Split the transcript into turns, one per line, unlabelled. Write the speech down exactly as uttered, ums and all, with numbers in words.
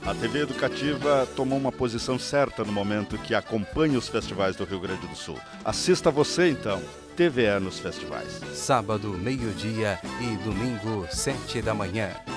A T V Educativa tomou uma posição certa no momento que acompanha os festivais do Rio Grande do Sul. Assista você, então, T V E nos festivais.
Sábado, meio-dia e domingo, sete da manhã.